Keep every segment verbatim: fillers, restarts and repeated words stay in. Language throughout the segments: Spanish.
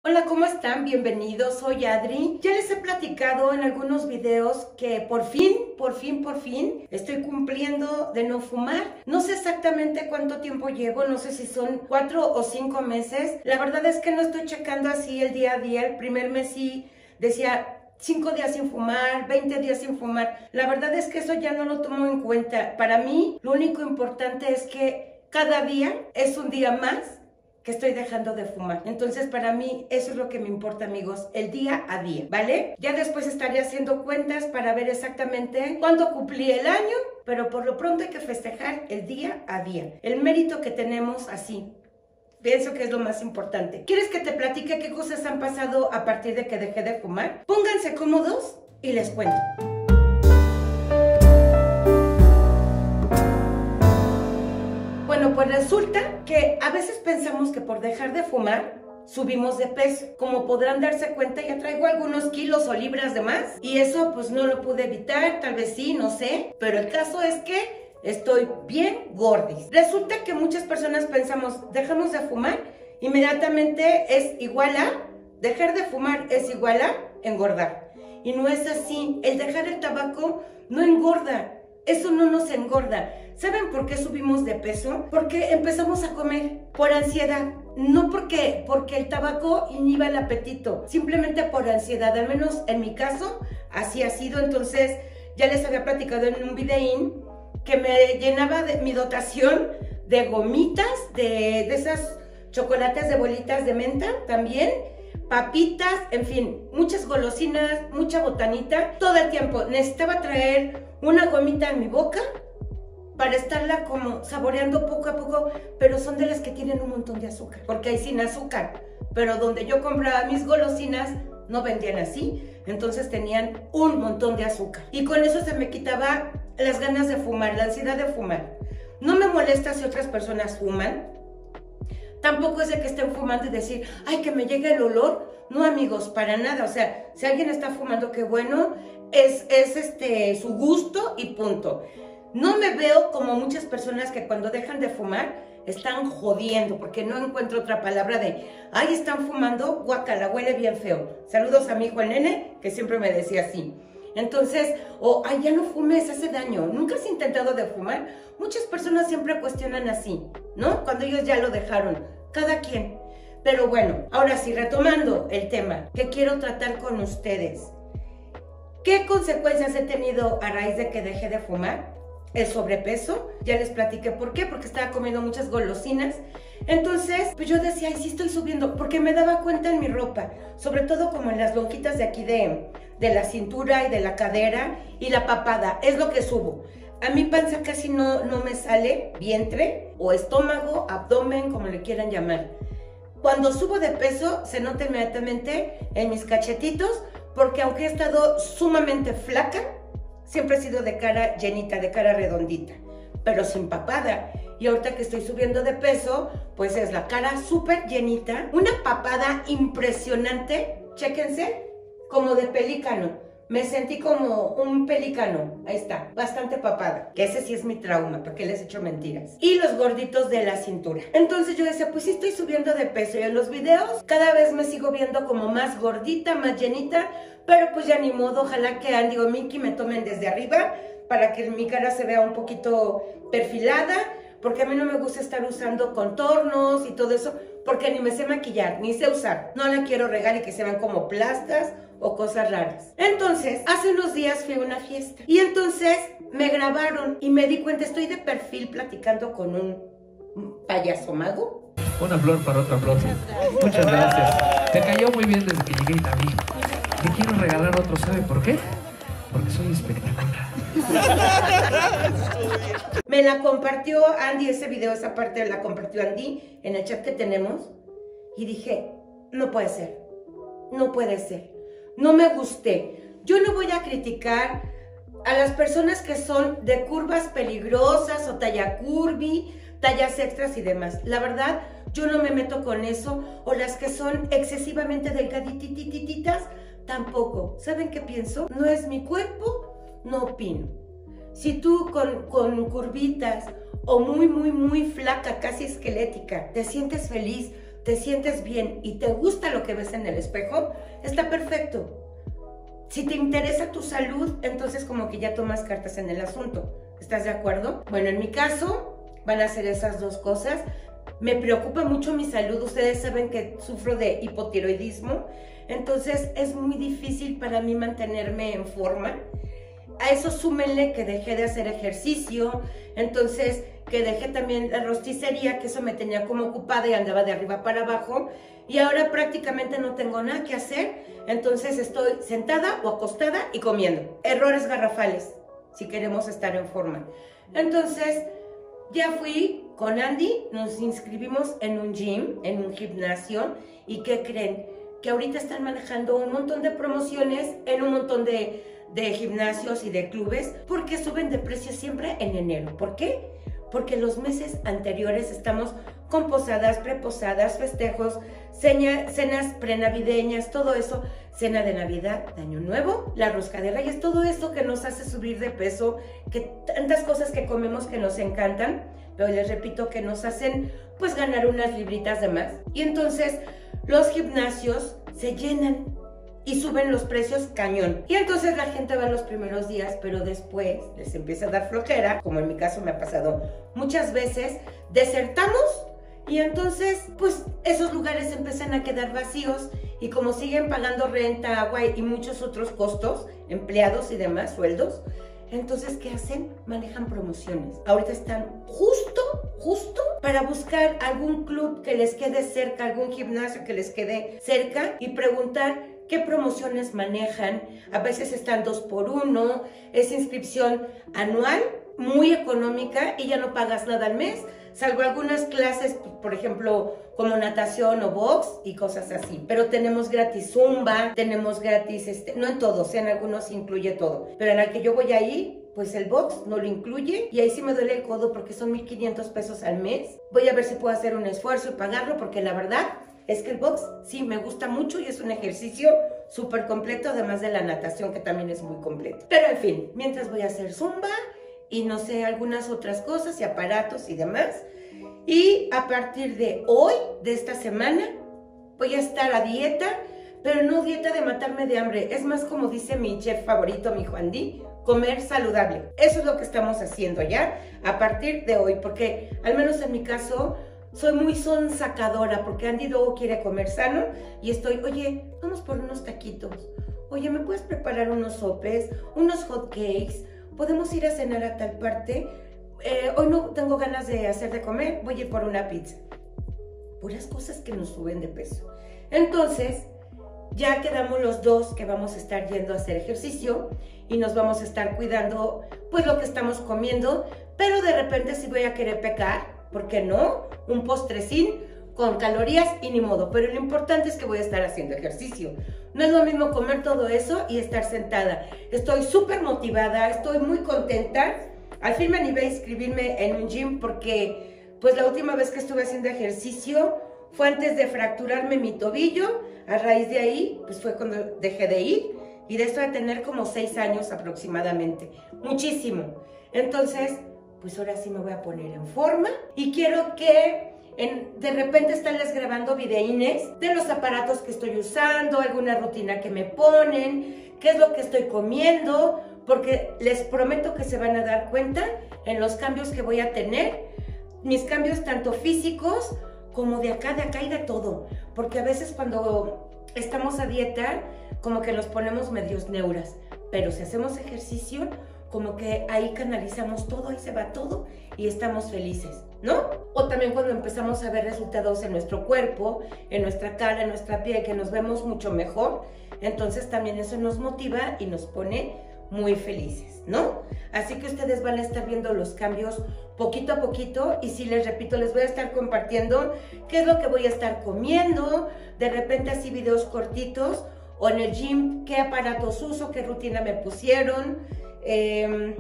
Hola, ¿cómo están? Bienvenidos, soy Adri. Ya les he platicado en algunos videos que por fin, por fin, por fin estoy cumpliendo de no fumar. No sé exactamente cuánto tiempo llevo, no sé si son cuatro o cinco meses. La verdad es que no estoy checando así el día a día. El primer mes sí decía cinco días sin fumar, veinte días sin fumar. La verdad es que eso ya no lo tomo en cuenta. Para mí, lo único importante es que cada día es un día más que estoy dejando de fumar. Entonces, para mí, eso es lo que me importa, amigos, el día a día, ¿vale? Ya después estaré haciendo cuentas para ver exactamente cuándo cumplí el año, pero por lo pronto hay que festejar el día a día. El mérito que tenemos así. Pienso que es lo más importante. ¿Quieres que te platique qué cosas han pasado a partir de que dejé de fumar? Pónganse cómodos y les cuento. Bueno, pues resulta que a veces pensamos que por dejar de fumar subimos de peso. Como podrán darse cuenta, ya traigo algunos kilos o libras de más y eso pues no lo pude evitar, tal vez sí, no sé, pero el caso es que estoy bien gordis. Resulta que muchas personas pensamos, dejamos de fumar, inmediatamente es igual a, dejar de fumar es igual a engordar. Y no es así, el dejar el tabaco no engorda. Eso no nos engorda. ¿Saben por qué subimos de peso? Porque empezamos a comer por ansiedad. No porque, porque el tabaco inhiba el apetito, simplemente por ansiedad. Al menos en mi caso, así ha sido. Entonces, ya les había platicado en un videín que me llenaba de mi dotación de gomitas, de, de esas chocolates de bolitas de menta también, papitas, en fin, muchas golosinas, mucha botanita. Todo el tiempo necesitaba traer una gomita en mi boca para estarla como saboreando poco a poco, pero son de las que tienen un montón de azúcar, porque hay sin azúcar, pero donde yo compraba mis golosinas no vendían así, entonces tenían un montón de azúcar. Y con eso se me quitaba las ganas de fumar, la ansiedad de fumar. No me molesta si otras personas fuman, tampoco es de que estén fumando y decir, ay, que me llegue el olor. No, amigos, para nada. O sea, si alguien está fumando, qué bueno, es, es este, su gusto y punto. No me veo como muchas personas que cuando dejan de fumar están jodiendo, porque no encuentro otra palabra de, ay, están fumando, guacala, huele bien feo. Saludos a mi hijo el nene, que siempre me decía así. Entonces, o, ay, ya no fumes, hace daño. ¿Nunca has intentado de fumar? Muchas personas siempre cuestionan así, ¿no? Cuando ellos ya lo dejaron, cada quien. Pero bueno, ahora sí, retomando el tema que quiero tratar con ustedes. ¿Qué consecuencias he tenido a raíz de que dejé de fumar? El sobrepeso, ya les platiqué por qué, porque estaba comiendo muchas golosinas. Entonces, pues yo decía, ay, sí estoy subiendo, porque me daba cuenta en mi ropa, sobre todo como en las lonjitas de aquí de, de la cintura y de la cadera y la papada, es lo que subo. A mi panza casi no, no me sale, vientre o estómago, abdomen, como le quieran llamar. Cuando subo de peso, se nota inmediatamente en mis cachetitos, porque aunque he estado sumamente flaca, siempre he sido de cara llenita, de cara redondita, pero sin papada. Y ahorita que estoy subiendo de peso, pues es la cara súper llenita, una papada impresionante, chéquense, como de pelícano. Me sentí como un pelícano, ahí está, bastante papada, que ese sí es mi trauma, ¿para qué les echo mentiras? Y los gorditos de la cintura. Entonces yo decía, pues sí estoy subiendo de peso, y en los videos cada vez me sigo viendo como más gordita, más llenita, pero pues ya ni modo, ojalá que Andy o Mickey me tomen desde arriba, para que mi cara se vea un poquito perfilada, porque a mí no me gusta estar usando contornos y todo eso, porque ni me sé maquillar, ni sé usar. No la quiero regar y que se vean como plastas o cosas raras. Entonces, hace unos días fui a una fiesta y entonces me grabaron y me di cuenta, estoy de perfil platicando con un payaso mago. Una flor para otra flor. Muchas gracias. Te cayó muy bien desde que llegué también. Te quiero regalar otro, ¿sabe por qué? Porque soy espectacular. Me la compartió Andy, ese video, esa parte la compartió Andy en el chat que tenemos. Y dije, no puede ser, no puede ser, no me gusté. Yo no voy a criticar a las personas que son de curvas peligrosas o talla curvy, tallas extras y demás. La verdad, yo no me meto con eso. O las que son excesivamente delgaditititas, tampoco. ¿Saben qué pienso? No es mi cuerpo, no opino. Si tú con, con curvitas o muy, muy, muy flaca, casi esquelética, te sientes feliz, te sientes bien y te gusta lo que ves en el espejo, está perfecto. Si te interesa tu salud, entonces como que ya tomas cartas en el asunto. ¿Estás de acuerdo? Bueno, en mi caso van a ser esas dos cosas. Me preocupa mucho mi salud. Ustedes saben que sufro de hipotiroidismo, entonces es muy difícil para mí mantenerme en forma. A eso súmenle que dejé de hacer ejercicio, entonces que dejé también la rosticería, que eso me tenía como ocupada y andaba de arriba para abajo, y ahora prácticamente no tengo nada que hacer, entonces estoy sentada o acostada y comiendo. Errores garrafales, si queremos estar en forma. Entonces, ya fui con Andy, nos inscribimos en un gym, en un gimnasio, y ¿qué creen? Que ahorita están manejando un montón de promociones en un montón de, de gimnasios y de clubes, porque suben de precio siempre en enero. ¿Por qué? Porque los meses anteriores estamos con posadas, preposadas, festejos, ceña, cenas prenavideñas, todo eso, cena de Navidad, de Año Nuevo, la rosca de Reyes, todo eso que nos hace subir de peso, que tantas cosas que comemos que nos encantan, pero les repito que nos hacen pues ganar unas libritas de más. Y entonces los gimnasios se llenan y suben los precios cañón. Y entonces la gente va los primeros días, pero después les empieza a dar flojera, como en mi caso me ha pasado muchas veces, desertamos y entonces pues esos lugares empiezan a quedar vacíos y como siguen pagando renta, agua y muchos otros costos, empleados y demás, sueldos, entonces ¿qué hacen? Manejan promociones. Ahorita están justo, justo para buscar algún club que les quede cerca, algún gimnasio que les quede cerca y preguntar qué promociones manejan. A veces están dos por uno, es inscripción anual, muy económica y ya no pagas nada al mes, salvo algunas clases, por ejemplo, como natación o box y cosas así. Pero tenemos gratis zumba, tenemos gratis, este, no en todos, en algunos incluye todo. Pero en el que yo voy a ir, pues el box no lo incluye y ahí sí me duele el codo porque son mil quinientos pesos al mes. Voy a ver si puedo hacer un esfuerzo y pagarlo porque la verdad es que el box sí me gusta mucho y es un ejercicio súper completo, además de la natación que también es muy completo. Pero en fin, mientras voy a hacer zumba y no sé, algunas otras cosas y aparatos y demás. Y a partir de hoy, de esta semana, voy a estar a dieta, pero no dieta de matarme de hambre. Es más como dice mi chef favorito, mi Juan Di, comer saludable. Eso es lo que estamos haciendo ya a partir de hoy, porque al menos en mi caso soy muy sonsacadora, porque Andy luego quiere comer sano y estoy, oye, vamos por unos taquitos. Oye, ¿me puedes preparar unos sopes, unos hot cakes? ¿Podemos ir a cenar a tal parte? Eh, hoy no tengo ganas de hacer de comer, voy a ir por una pizza. Puras cosas que nos suben de peso. Entonces, ya quedamos los dos que vamos a estar yendo a hacer ejercicio y nos vamos a estar cuidando, pues, lo que estamos comiendo, pero de repente sí voy a querer pecar, ¿por qué no? Un postrecín con calorías y ni modo, pero lo importante es que voy a estar haciendo ejercicio. No es lo mismo comer todo eso y estar sentada. Estoy súper motivada, estoy muy contenta. Al fin me animé a inscribirme en un gym porque pues la última vez que estuve haciendo ejercicio fue antes de fracturarme mi tobillo. A raíz de ahí pues fue cuando dejé de ir y de esto de tener como seis años aproximadamente. Muchísimo. Entonces pues ahora sí me voy a poner en forma y quiero que en, de repente estarles grabando videínes de los aparatos que estoy usando, alguna rutina que me ponen, qué es lo que estoy comiendo, porque les prometo que se van a dar cuenta en los cambios que voy a tener, mis cambios tanto físicos como de acá, de acá y de todo, porque a veces cuando estamos a dieta como que nos ponemos medios neuras, pero si hacemos ejercicio como que ahí canalizamos todo, ahí se va todo y estamos felices, ¿no? O también cuando empezamos a ver resultados en nuestro cuerpo, en nuestra cara, en nuestra piel, que nos vemos mucho mejor, entonces también eso nos motiva y nos pone muy felices, ¿no? Así que ustedes van a estar viendo los cambios poquito a poquito y sí, les repito, les voy a estar compartiendo qué es lo que voy a estar comiendo, de repente así videos cortitos, o en el gym, qué aparatos uso, qué rutina me pusieron, eh,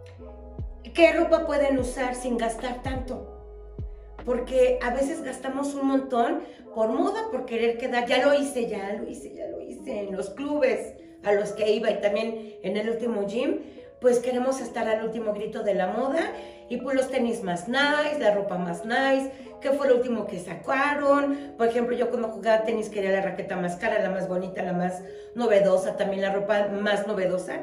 qué ropa pueden usar sin gastar tanto, porque a veces gastamos un montón por moda, por querer quedar, ya lo hice, ya lo hice, ya lo hice en los clubes a los que iba y también en el último gym, pues queremos estar al último grito de la moda y pues los tenis más nice, la ropa más nice, qué fue lo último que sacaron. Por ejemplo, yo cuando jugaba tenis quería la raqueta más cara, la más bonita, la más novedosa, también la ropa más novedosa.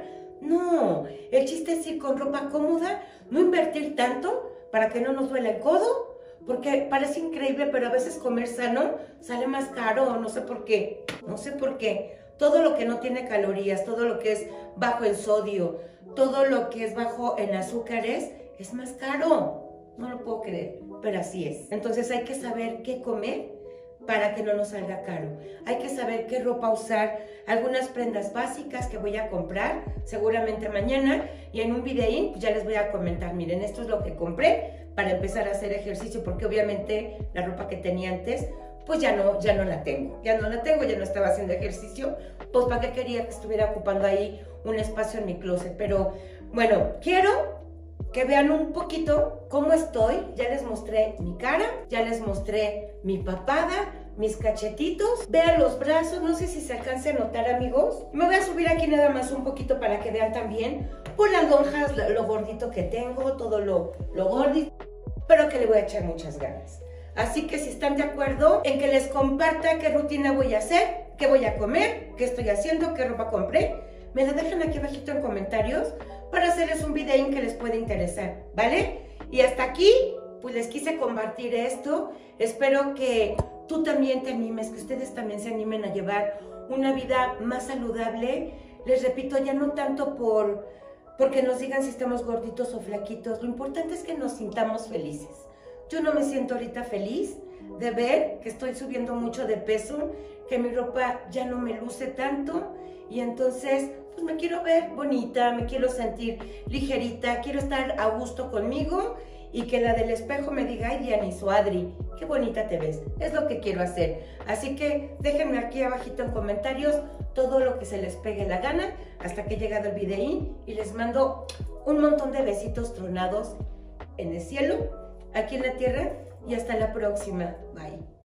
No, el chiste es ir con ropa cómoda, no invertir tanto para que no nos duele el codo, porque parece increíble, pero a veces comer sano sale más caro, no sé por qué, no sé por qué. Todo lo que no tiene calorías, todo lo que es bajo en sodio, todo lo que es bajo en azúcares, es más caro. No lo puedo creer, pero así es. Entonces hay que saber qué comer para que no nos salga caro. Hay que saber qué ropa usar, algunas prendas básicas que voy a comprar seguramente mañana, y en un videín pues ya les voy a comentar, miren, esto es lo que compré para empezar a hacer ejercicio, porque obviamente la ropa que tenía antes pues ya no, ya no la tengo, ya no la tengo, ya no estaba haciendo ejercicio, pues para qué quería que estuviera ocupando ahí un espacio en mi closet. Pero bueno, quiero que vean un poquito cómo estoy. Ya les mostré mi cara, ya les mostré mi papada, mis cachetitos, vean los brazos, no sé si se alcance a notar, amigos. Me voy a subir aquí nada más un poquito para que vean también por las lonjas lo, lo gordito que tengo, todo lo, lo gordito, pero que le voy a echar muchas ganas. Así que si están de acuerdo en que les comparta qué rutina voy a hacer, qué voy a comer, qué estoy haciendo, qué ropa compré, me la dejan aquí abajito en comentarios para hacerles un videín que les puede interesar, ¿vale? Y hasta aquí, pues les quise compartir esto. Espero que tú también te animes, que ustedes también se animen a llevar una vida más saludable. Les repito, ya no tanto por porque nos digan si estamos gorditos o flaquitos. Lo importante es que nos sintamos felices. Yo no me siento ahorita feliz de ver que estoy subiendo mucho de peso, que mi ropa ya no me luce tanto, y entonces pues me quiero ver bonita, me quiero sentir ligerita, quiero estar a gusto conmigo y que la del espejo me diga, ay, Dianis o Adri, qué bonita te ves. Es lo que quiero hacer. Así que déjenme aquí abajito en comentarios todo lo que se les pegue la gana. Hasta que he llegado el videín y les mando un montón de besitos tronados en el cielo, aquí en la tierra, y hasta la próxima. Bye.